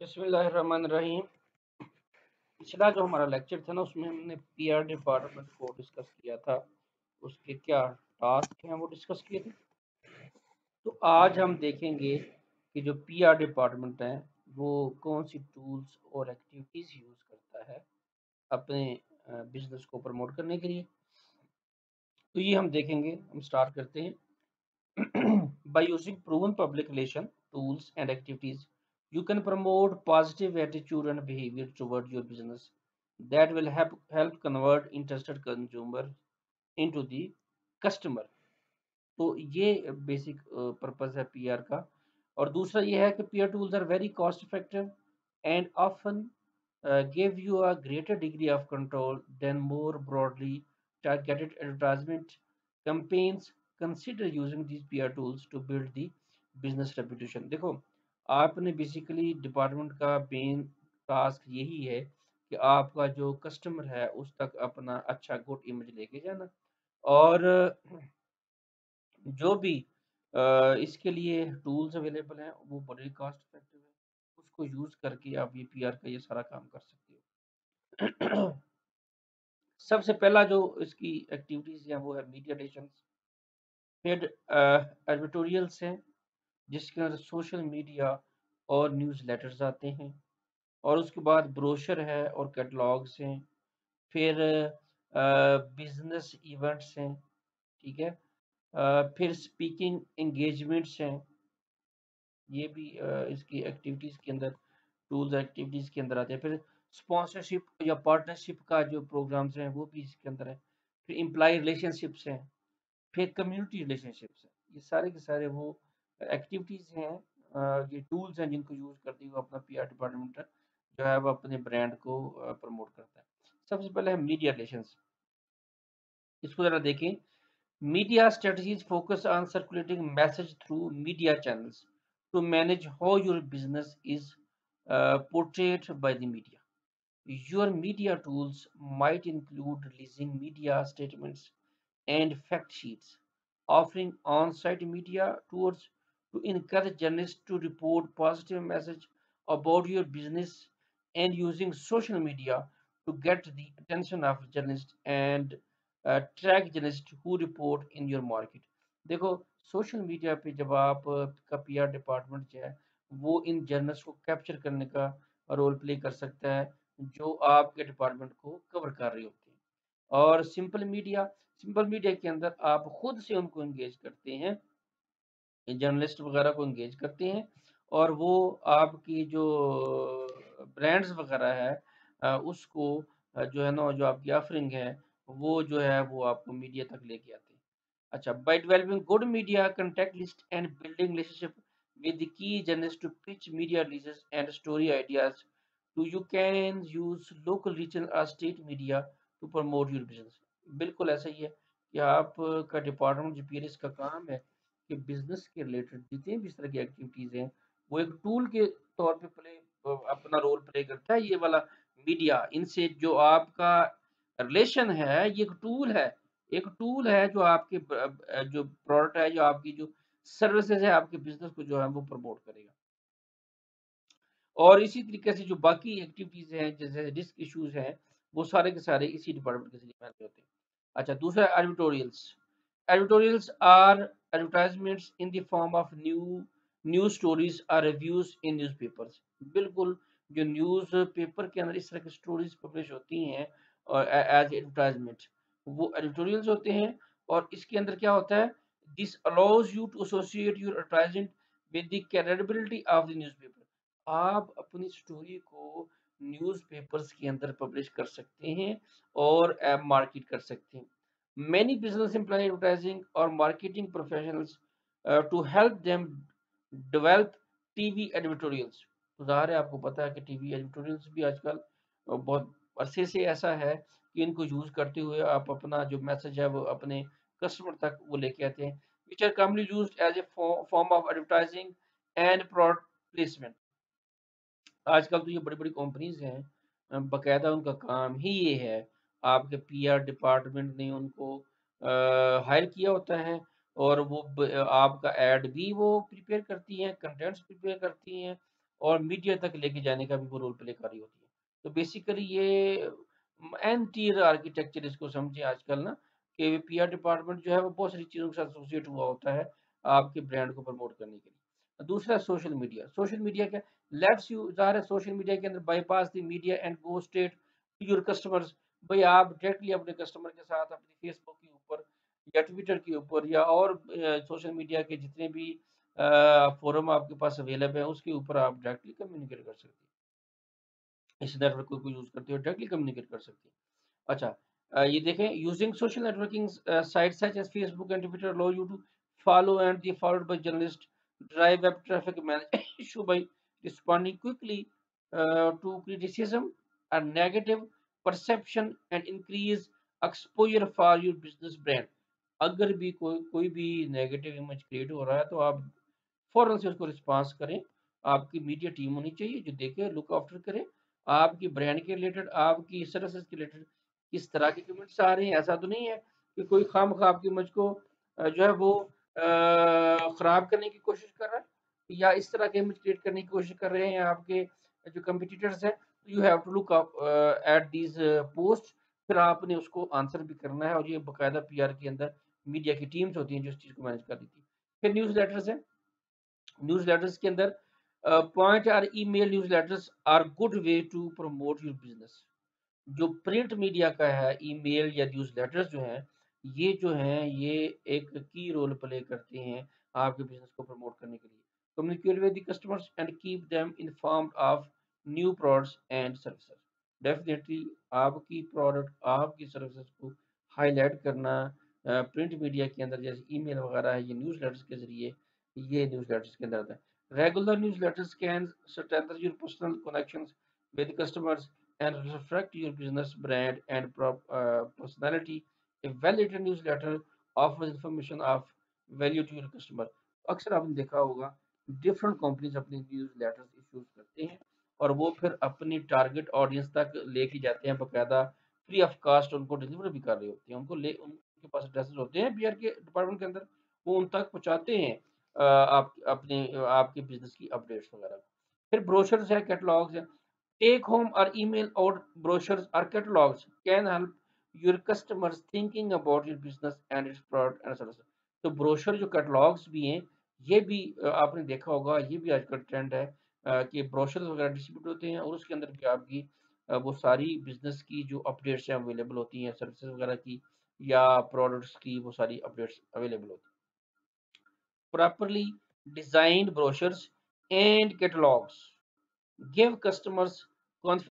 बिस्मिल्लाहिर्रहमानिर्रहीम। पिछला जो हमारा लेक्चर था ना, उसमें हमने पीआर डिपार्टमेंट को डिस्कस किया था। उसके क्या टास्क हैं वो डिस्कस किए थे। तो आज हम देखेंगे कि जो पीआर डिपार्टमेंट है वो कौन सी टूल्स और एक्टिविटीज यूज करता है अपने बिजनेस को प्रमोट करने के लिए। तो ये हम देखेंगे। हम स्टार्ट करते हैं। By using proven public relation tools and activities, you can promote positive attitude and behavior toward your business that will help convert interested consumer into the customer. तो ये बेसिक पर्पस है पीआर का। और दूसरा ये है कि PR tools are very cost effective and often give you a greater degree of control than more broadly targeted advertisement campaigns. Consider using these PR tools to build the business reputation. देखो, आपने basically department का main task यही है कि आपका जो customer है उस तक अपना अच्छा गुड इमेज लेके जाना। और जो भी इसके लिए टूल्स अवेलेबल हैं वो बड़े कॉस्ट इफेक्टिव है। उसको यूज करके आप ये पीआर का ये सारा काम कर सकते हो। सबसे पहला जो इसकी एक्टिविटीज है वो है मीडिया रिलेशंस। फिर एडिटोरियल्स हैं जिसके अंदर सोशल मीडिया और न्यूज़ लेटर्स आते हैं। और उसके बाद ब्रोशर है और कैटलॉग्स हैं। फिर बिजनेस इवेंट्स हैं। ठीक है। फिर स्पीकिंग एंगेजमेंट्स हैं। ये भी इसकी एक्टिविटीज के अंदर टूल्स एक्टिविटीज के अंदर आते हैं। फिर स्पॉन्सरशिप या पार्टनरशिप का जो प्रोग्राम्स हैं वो भी इसके अंदर है। फिर एम्प्लॉय रिलेशनशिप्स हैं। फिर कम्युनिटी रिलेशनशिप्स हैं। ये सारे के सारे वो एक्टिविटीज हैं, ये टूल्स हैं जिनको यूज करते हुए अपना पीआर डिपार्टमेंट जो है वो अपने ब्रांड को प्रमोट करता है। सबसे पहले है मीडिया रिलेशंस। इसको जरा देखें। Media strategies focus on circulating message through media channels to manage how your business is portrayed by the media. Your media tools might include releasing media statements and fact sheets, offering on-site media tours to encourage journalists to report positive message about your business, and using social media to get the attention of journalists and track journalists who report in your market. देखो, social media पे जब आप का PR department जो है वो इन journals को capture करने का रोल प्ले कर सकता है जो आपके डिपार्टमेंट को कवर कर रहे होते हैं। और सिंपल मीडिया के अंदर आप खुद से उनको एंगेज करते हैं, जर्नलिस्ट वगैरह को एंगेज करते हैं। और वो आपकी जो ब्रांड्स वगैरह है उसको जो है ना, जो आपकी ऑफरिंग है वो जो है वो आपको मीडिया तक लेके आते हैं। अच्छा, by developing good media contact list and building relationship with the key journalists to pitch media releases and story ideas to, you can use local, regional or state media to promote your business. बिल्कुल ऐसा ही है कि आपका department जो PRS का काम है कि बिजनेस के रिलेटेड जितने भी इस तरह की एक्टिविटीज हैं वो एक टूल के तौर पे अपना रोल प्ले करता है। ये वाला मीडिया इनसे जो आपका रिलेशन है ये एक टूल है जो आपके जो प्रोडक्ट है, जो आपकी जो सर्विसेज है, आपके बिजनेस को जो है वो प्रमोट करेगा। और इसी तरीके से जो बाकी एक्टिविटीज हैं जैसे रिस्क इश्यूज हैं वो सारे के सारे इसी डिपार्टमेंट के जरिए मैनेज होते हैं। अच्छा, दूसरा editorials. Editorials are advertisements in the form of news stories और रिव्यूज इन न्यूज़पेपर्स। बिल्कुल, जो न्यूज़ पेपर के अंदर इस तरह की स्टोरीज पब्लिश होती हैं और एज एडवर्टाइजमेंट वो एडिटोरियल्स होते हैं। और इसके अंदर क्या होता है, this allows you to associate your advertisement with the credibility of the newspaper. आप अपनी स्टोरी को न्यूज़पेपर्स के अंदर पब्लिश कर सकते हैं और मार्केट कर सकते हैं। मैनी बिजनेस एम्प्लॉय एडवर्टाइजिंग और marketing professionals to help them develop TV editorials. तो ज़ाहिर है आपको पता है कि टीवी एडिटोरियल्स भी आजकल बहुत अरसे से ऐसा है कि इनको यूज़ करते हुए आप अपना जो मैसेज है वो अपने कस्टमर तक वो लेके आते हैं, which are commonly used as a form of advertising and product placement. आजकल तो ये बड़ी-बड़ी कंपनीज़ हैं, बाकायदा उनका काम ही ये है। आपके पीआर डिपार्टमेंट ने उनको हायर किया होता है और वो आपका एड भी वो प्रिपेयर करती हैं, कंटेंट्स प्रिपेयर करती हैं और मीडिया तक लेके जाने का भी वो रोल प्ले कर रही होती है। तो बेसिकली ये एन टियर आर्किटेक्चर इसको समझे आजकल ना, कि पीआर डिपार्टमेंट जो है वो बहुत सारी चीज़ों के साथ एसोसिएट हुआ होता है आपके ब्रांड को प्रमोट करने के लिए। दूसरा सोशल मीडिया। सोशल मीडिया क्या लेट्स यू ज़ाहिर है सोशल मीडिया के अंदर bypass the media and go straight to your customers. भाई आप डायरेक्टली अपने कस्टमर के साथ अपनी फेसबुक के ऊपर या ट्विटर के ऊपर या और सोशल मीडिया के जितने भी फोरम आपके पास अवेलेबल है उसके ऊपर आप डायरेक्टली कम्युनिकेट कर सकते हैं। इस नेटवर्क को यूज़ करते हुए डायरेक्टली कम्युनिकेट कर सकते हैं। अच्छा ये देखें using social networking sites such as Facebook and Twitter allow you to follow and be followed by journalists, drive web traffic, manage issue by responding quickly to criticism and negative perception and increase exposure for your business brand. अगर भी कोई भी negative image create हो रहा है तो आप फ़ौरन से उसको रिस्पॉन्स करें। आपकी मीडिया टीम होनी चाहिए जो देखे, लुक आफ्टर करे। आपकी ब्रांड के रिलेटेड, आपकी सर्विसेज़ के रिलेटेड किस तरह के कमेंट्स आ रहे हैं। ऐसा तो नहीं है कि कोई खामख़ा आपकी इमेज को जो है वो ख़राब करने की कोशिश कर रहा है या इस तरह के इमेज क्रिएट करने की कोशिश कर रहे हैं आपके जो कॉम्पिटिटर्स हैं। You have to look up at these post. फिर आपने उसको आंसर भी करना है और ये बाकायदा पीआर के अंदर मीडिया की टीम्स होती हैं जो इस चीज़ को मैनेज कर रही थी। फिर न्यूज़लेटर्स हैं। न्यूज़लेटर्स के अंदर पॉइंट और email newsletters are good way to promote your business. जो प्रिंट मीडिया का है, ईमेल या न्यूज़लेटर्स जो हैं, ये जो हैं ये एक की रोल प्ले करते हैं आपके बिजनेस को प्रमोट करने के लिए। Communicate with the customers and keep them informed of new products and services. Definitely आपकी प्रोडक्ट, आपकी सर्विसेज को हाईलाइट करना प्रिंट मीडिया के अंदर जैसे ईमेल वगैरह है, ये न्यूज़लेटर्स के ज़रिए ये न्यूज़लेटर्स के अंदर आता है। Regular newsletters can strengthen your personal connections with customers and reflect your business brand and personality. A well-written newsletter offers information of value to your customer. अक्सर आपने देखा होगा डिफरेंट कंपनीज अपनी न्यूज़ लेटर्स इश्यूज करते हैं और वो फिर अपनी टारगेट ऑडियंस तक लेके जाते हैं, बकायदा फ्री ऑफ कास्ट उनको डिलीवर भी कर रहे होते हैं। उनके पास एड्रेसेस होते हैं पीआर के डिपार्टमेंट के अंदर, वो उन तक पहुंचाते हैं आप अपने आपके बिजनेस की अपडेट्स वगैरह। फिर ब्रोशर्स है, कैटलॉग्स है। Take home or email out brochures or catalogs can help your customers thinking about your business and its product and services. तो ब्रोशर जो कैटलॉग्स भी हैं ये भी आपने देखा होगा, ये भी आजकल ट्रेंड है कि ब्रोशर वगैरह डिस्ट्रीब्यूट होते हैं और उसके अंदर भी आपकी वो सारी बिजनेस की जो अपडेट्स हैं अवेलेबल होती हैं, सर्विसेज वगैरह की या प्रोडक्ट्स की वो सारी अपडेट्स अवेलेबल होती हैं। Properly designed brochures and catalogues give customers